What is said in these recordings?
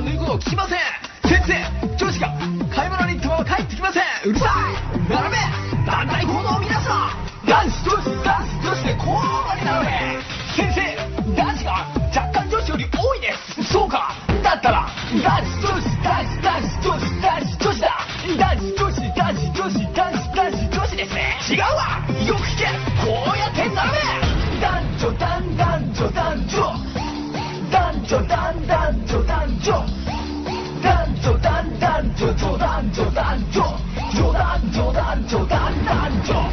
脱ぐこと聞きません。先生、女子が買い物に行ったまま帰ってきません。うるさい。並べ、団体行動を皆さん。男子女子男子女子で交互に並べ。先生、男子が若干女子より多いです。そうか。だったら男子女子男子男子女子男子女子だ。男子女子男子女子男子男子女子ですね。違うわ。よく聞け。こうやって並べ。男女男男女男女男女男男女男女男女男男女女男女男女女男女男女男男女。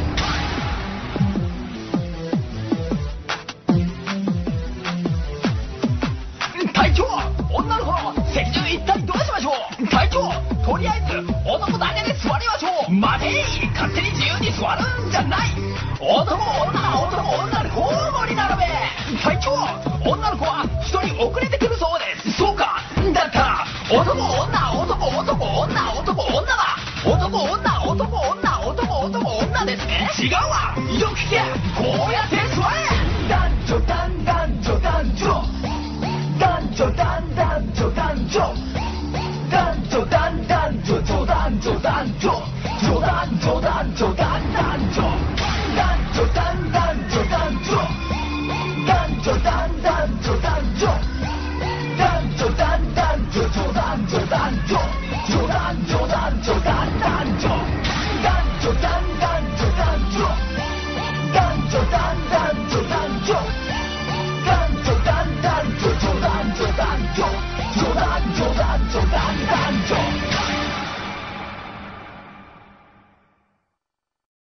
隊長、女の子の席順一体どうしましょう。隊長、とりあえず男だけで座りましょう。待てい、勝手に自由に座るんじゃない。男女男女で交互に並べ。隊長、女の子は一人遅れてくるそうです。そうか。だったら男女男男女男女だ。男女男女男男女ですね。違うわ。よく聞け。こうやって